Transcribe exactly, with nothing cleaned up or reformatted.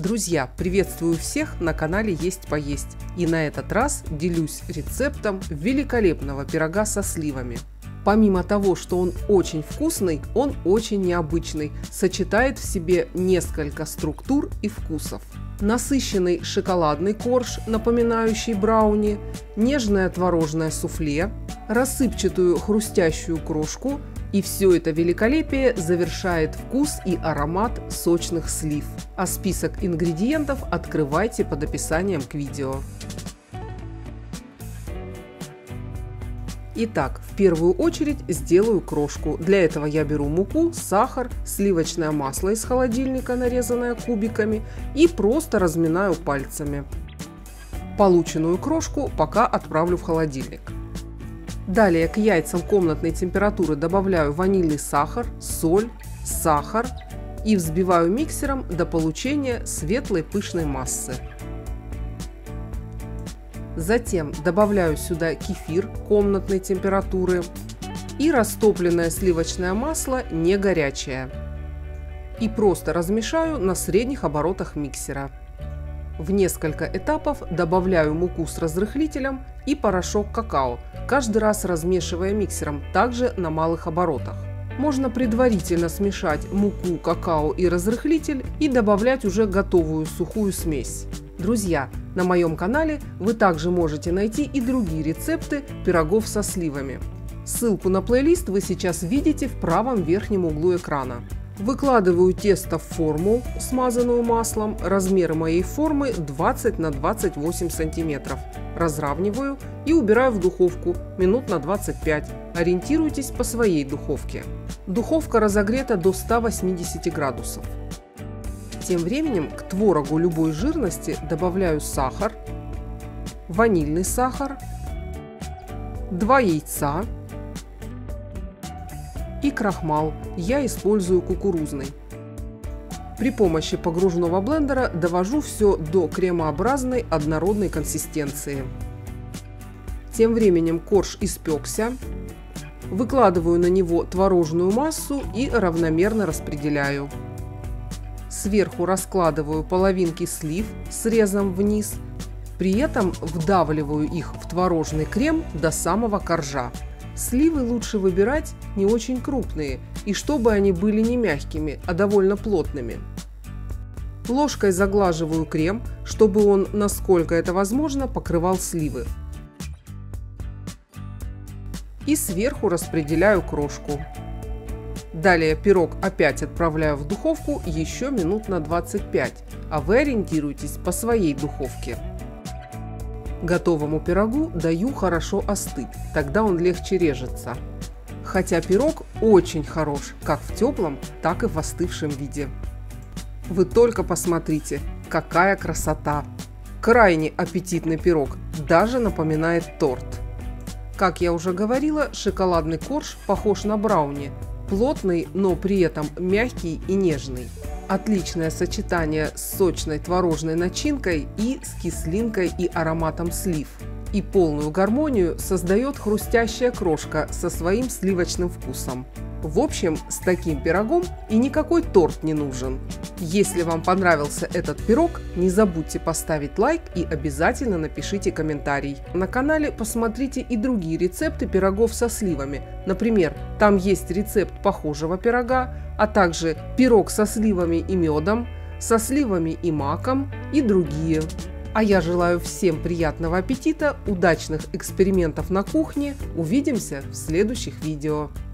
Друзья, приветствую всех на канале Есть Поесть. И на этот раз делюсь рецептом великолепного пирога со сливами. Помимо того, что он очень вкусный, он очень необычный, сочетает в себе несколько структур и вкусов. Насыщенный шоколадный корж, напоминающий брауни, нежное творожное суфле, рассыпчатую хрустящую крошку, и все это великолепие завершает вкус и аромат сочных слив. А список ингредиентов открывайте под описанием к видео. Итак, в первую очередь сделаю крошку. Для этого я беру муку, сахар, сливочное масло из холодильника, нарезанное кубиками, и просто разминаю пальцами. Полученную крошку пока отправлю в холодильник. Далее к яйцам комнатной температуры добавляю ванильный сахар, соль, сахар и взбиваю миксером до получения светлой пышной массы. Затем добавляю сюда кефир комнатной температуры и растопленное сливочное масло не горячее. И просто размешаю на средних оборотах миксера. В несколько этапов добавляю муку с разрыхлителем и порошок какао, каждый раз размешивая миксером, также на малых оборотах. Можно предварительно смешать муку, какао и разрыхлитель и добавлять уже готовую сухую смесь. Друзья, на моем канале вы также можете найти и другие рецепты пирогов со сливами. Ссылку на плейлист вы сейчас видите в правом верхнем углу экрана. Выкладываю тесто в форму, смазанную маслом. Размер моей формы двадцать на двадцать восемь сантиметров. Разравниваю и убираю в духовку минут на двадцать пять. Ориентируйтесь по своей духовке. Духовка разогрета до ста восьмидесяти градусов. Тем временем к творогу любой жирности добавляю сахар, ванильный сахар, два яйца и крахмал. Я использую кукурузный. При помощи погружного блендера довожу все до кремообразной однородной консистенции. Тем временем корж испекся. Выкладываю на него творожную массу и равномерно распределяю. Сверху раскладываю половинки слив срезом вниз. При этом вдавливаю их в творожный крем до самого коржа. Сливы лучше выбирать не очень крупные, и чтобы они были не мягкими, а довольно плотными. Ложкой заглаживаю крем, чтобы он, насколько это возможно, покрывал сливы. И сверху распределяю крошку. Далее пирог опять отправляю в духовку еще минут на двадцать пять, а вы ориентируйтесь по своей духовке. Готовому пирогу даю хорошо остыть, тогда он легче режется. Хотя пирог очень хорош как в теплом, так и в остывшем виде. Вы только посмотрите, какая красота! Крайне аппетитный пирог, даже напоминает торт. Как я уже говорила, шоколадный корж похож на брауни. Плотный, но при этом мягкий и нежный. Отличное сочетание с сочной творожной начинкой и с кислинкой и ароматом слив. И полную гармонию создает хрустящая крошка со своим сливочным вкусом. В общем, с таким пирогом и никакой торт не нужен. Если вам понравился этот пирог, не забудьте поставить лайк и обязательно напишите комментарий. На канале посмотрите и другие рецепты пирогов со сливами. Например, там есть рецепт похожего пирога, а также пирог со сливами и медом, со сливами и маком и другие. А я желаю всем приятного аппетита, удачных экспериментов на кухне. Увидимся в следующих видео.